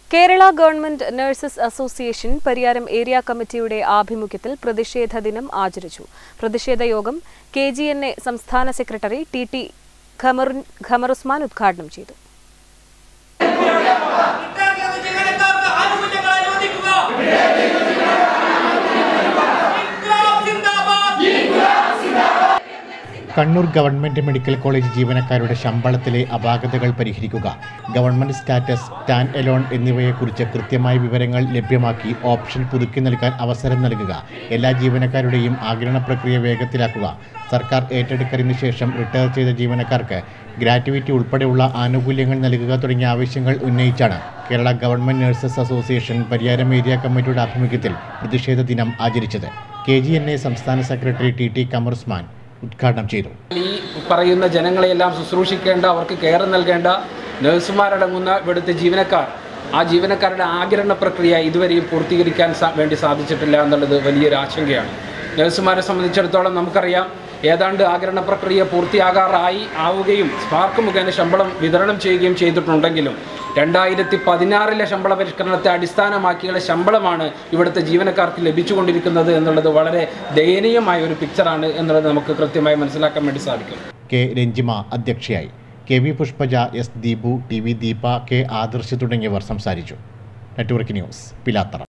Kerala government nurses association Pariyaram area കമ്മിറ്റിയുടെ ആഭിമുഖ്യത്തിൽ പ്രതിഷേധ ദിനം ആചരിച്ചു. പ്രതിഷേധ യോഗം KGNA സംസ്ഥാന സെക്രട്ടറി ടി ഖമറുസ്മാൻ ഉദ്ഘാടനം ചെയ്തു. കണ്ണൂർ ഗവൺമെന്റ് മെഡിക്കൽ കോളേജ് ജീവനക്കാരുടെ ശമ്പളത്തിലെ അപാകതകൾ പരിഹരിക്കുക, ഗവൺമെന്റ് സ്റ്റാറ്റസ്, സ്റ്റാൻഡ് എലോൺ എന്നിവയെക്കുറിച്ച് കൃത്യമായ വിവരങ്ങൾ ലഭ്യമാക്കി ഓപ്ഷൻ പുതുക്കി നൽകാൻ അവസരം നൽകുക, എല്ലാ ജീവനക്കാരുടെയും ആഗിരണ പ്രക്രിയ വേഗത്തിലാക്കുക, സർക്കാർ ഏറ്റെടുക്കലിന് ശേഷം റിട്ടയർ ചെയ്ത ജീവനക്കാർക്ക് ഗ്രാറ്റുവിറ്റി ഉൾപ്പെടെയുള്ള ആനുകൂല്യങ്ങൾ നൽകുക തുടങ്ങിയ ആവശ്യങ്ങൾ ഉന്നയിച്ചാണ് Kerala government nurses association Pariyaram area കമ്മിറ്റിയുടെ ആഭിമുഖ്യത്തിൽ പ്രതിഷേധ ദിനം ആചരിച്ചത്. KGNA സംസ്ഥാന സെക്രട്ടറി ടി ഖമറുസ്മാൻ ഉദ്ഘാടനം ചെയ്തു. ഈ പറയുന്ന ജനങ്ങളെയെല്ലാം ശുശ്രൂഷിക്കേണ്ട, അവർക്ക് കെയർ നൽകേണ്ട നഴ്സുമാരടങ്ങുന്ന ഇവിടുത്തെ ജീവനക്കാർ, ആ ജീവനക്കാരുടെ ആഗിരണ പ്രക്രിയ ഇതുവരെയും പൂർത്തീകരിക്കാൻ വേണ്ടി സാധിച്ചിട്ടില്ല എന്നുള്ളത് വലിയൊരു ആശങ്കയാണ്. നഴ്സുമാരെ സംബന്ധിച്ചിടത്തോളം നമുക്കറിയാം, ഏതാണ്ട് ആഗിരണ പ്രക്രിയ ആവുകയും സ്പാർക്ക് മുഖേന ശമ്പളം വിതരണം ചെയ്യുകയും ചെയ്തിട്ടുണ്ടെങ്കിലും 2016 ശമ്പള പരിഷ്കരണത്തെ അടിസ്ഥാനമാക്കിയുള്ള ശമ്പളമാണ് ഇവിടുത്തെ ജീവനക്കാർക്ക് ലഭിച്ചുകൊണ്ടിരിക്കുന്നത് എന്നുള്ളത് വളരെ ദയനീയമായ ഒരു പിക്ചറാണ് എന്നുള്ളത് നമുക്ക് കൃത്യമായി മനസ്സിലാക്കാൻ വേണ്ടി സാധിക്കും. K. രഞ്ജിമ അധ്യക്ഷയായി. KV Pushpaja, S. Deepu, TV Deepa, K. Adarsh തുടങ്ങിയവർ സംസാരിച്ചു. Network news, Pilathara.